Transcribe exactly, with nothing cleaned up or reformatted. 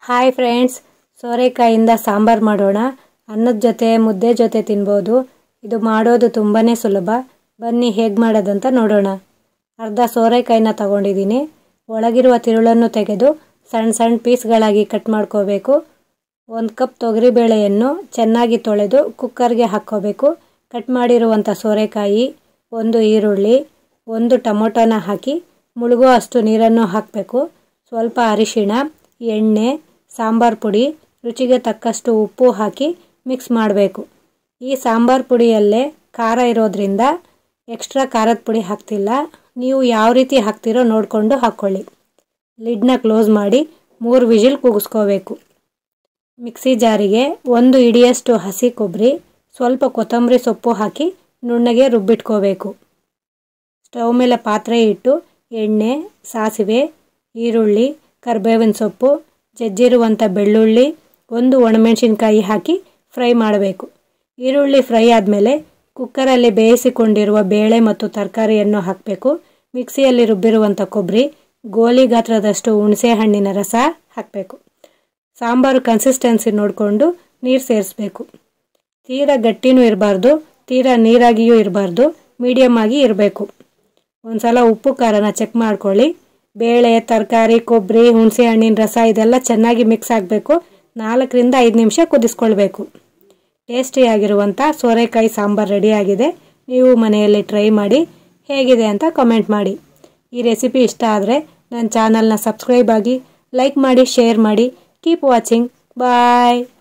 Hi friends, ಸೋರೆಕಾಯಿಂದ sambar ಮಾಡೋಣ. ಅನ್ನದ ಜೊತೆ ಮುದ್ದೆ ಜೊತೆ ತಿನ್ಬೋದು. ಇದು ಮಾಡೋದು ತುಂಬಾ ಸುಲಭ. ಬನ್ನಿ ಹೇಗೆ ಮಾಡೋದಂತ ನೋಡೋಣ. ಅರ್ಧ ಸೋರೆಕಾಯಿನ ತಗೊಂಡಿದ್ದೀನಿ. ಒಳಗಿರುವ ತಿರುಳನ್ನು ತೆಗೆದು ಸಣ್ಣ ಸಣ್ಣ ಪೀಸ್ಗಳಾಗಿ ಕಟ್ ಮಾಡ್ಕೋಬೇಕು. ಒಂದು ಕಪ್ ತೊಗರಿಬೇಳೆಯನ್ನು ಚೆನ್ನಾಗಿ ತೊಳೆದು ಕುಕ್ಕರ್ಗೆ ಹಾಕ್ಕೋಬೇಕು. ಕಟ್ ಮಾಡಿರುವಂಥ ಸೋರೆಕಾಯಿ, ಒಂದು ಈರುಳ್ಳಿ, ಒಂದು ಟೊಮೊಟೊನ ಹಾಕಿ ಮುಳುಗೋ ಅಷ್ಟು ನೀರನ್ನು ಹಾಕಬೇಕು. ಸ್ವಲ್ಪ ಅರಿಶಿಣ, ಎಣ್ಣೆ, ಸಾಂಬಾರು ಪುಡಿ, ರುಚಿಗೆ ತಕ್ಕಷ್ಟು ಉಪ್ಪು ಹಾಕಿ ಮಿಕ್ಸ್ ಮಾಡಬೇಕು. ಈ ಸಾಂಬಾರು ಪುಡಿಯಲ್ಲೇ ಖಾರ ಇರೋದ್ರಿಂದ ಎಕ್ಸ್ಟ್ರಾ ಖಾರದ ಪುಡಿ ಹಾಕ್ತಿಲ್ಲ. ನೀವು ಯಾವ ರೀತಿ ಹಾಕ್ತಿರೋ ನೋಡಿಕೊಂಡು ಹಾಕ್ಕೊಳ್ಳಿ. ಲಿಡ್ನ ಕ್ಲೋಸ್ ಮಾಡಿ ಮೂರು ವಿಜಿಲ್ ಕೂಗಿಸ್ಕೋಬೇಕು. ಮಿಕ್ಸಿ ಜಾರಿಗೆ ಒಂದು ಇಡಿಯಷ್ಟು ಹಸಿ ಕೊಬ್ಬರಿ, ಸ್ವಲ್ಪ ಕೊತ್ತಂಬರಿ ಸೊಪ್ಪು ಹಾಕಿ ನುಣ್ಣಗೆ ರುಬ್ಬಿಟ್ಕೋಬೇಕು. ಸ್ಟವ್ ಮೇಲೆ ಪಾತ್ರೆ ಇಟ್ಟು ಎಣ್ಣೆ, ಸಾಸಿವೆ, ಈರುಳ್ಳಿ, ಕರಿಬೇವಿನ ಸೊಪ್ಪು, ಜಜ್ಜಿರುವಂಥ ಬೆಳ್ಳುಳ್ಳಿ, ಒಂದು ಒಣಮೆಣಸಿನ್ಕಾಯಿ ಹಾಕಿ ಫ್ರೈ ಮಾಡಬೇಕು. ಈರುಳ್ಳಿ ಫ್ರೈ ಆದಮೇಲೆ ಕುಕ್ಕರಲ್ಲಿ ಬೇಯಿಸಿಕೊಂಡಿರುವ ಬೇಳೆ ಮತ್ತು ತರಕಾರಿಯನ್ನು ಹಾಕಬೇಕು. ಮಿಕ್ಸಿಯಲ್ಲಿ ರುಬ್ಬಿರುವಂಥ ಕೊಬ್ಬರಿ, ಗೋಲಿ ಗಾತ್ರದಷ್ಟು ಹುಣಸೆ ಹಣ್ಣಿನ ರಸ ಹಾಕಬೇಕು. ಸಾಂಬಾರು ಕನ್ಸಿಸ್ಟೆನ್ಸಿ ನೋಡಿಕೊಂಡು ನೀರು ಸೇರಿಸಬೇಕು. ತೀರಾ ಗಟ್ಟಿನೂ ಇರಬಾರ್ದು, ತೀರಾ ನೀರಾಗಿಯೂ ಇರಬಾರ್ದು, ಮೀಡಿಯಮ್ ಆಗಿ ಇರಬೇಕು. ಒಂದು ಸಲ ಉಪ್ಪು ಖಾರನ ಚೆಕ್ ಮಾಡ್ಕೊಳ್ಳಿ. ಬೇಳೆ, ತರಕಾರಿ, ಕೊಬ್ಬರಿ, ಹುಣಸೆ ಹಣ್ಣಿನ ರಸ ಇದೆಲ್ಲ ಚೆನ್ನಾಗಿ ಮಿಕ್ಸ್ ಆಗಬೇಕು. ನಾಲ್ಕರಿಂದ ಐದು ನಿಮಿಷ ಕುದಿಸ್ಕೊಳ್ಬೇಕು. ಟೇಸ್ಟಿಯಾಗಿರುವಂಥ ಸೋರೆಕಾಯಿ ಸಾಂಬಾರು ರೆಡಿಯಾಗಿದೆ. ನೀವು ಮನೆಯಲ್ಲಿ ಟ್ರೈ ಮಾಡಿ ಹೇಗಿದೆ ಅಂತ ಕಮೆಂಟ್ ಮಾಡಿ. ಈ ರೆಸಿಪಿ ಇಷ್ಟ ಆದರೆ ನನ್ನ ಚಾನಲ್ನ ಸಬ್ಸ್ಕ್ರೈಬ್ ಆಗಿ, ಲೈಕ್ ಮಾಡಿ, ಶೇರ್ ಮಾಡಿ. Keep watching. ಬಾಯ್.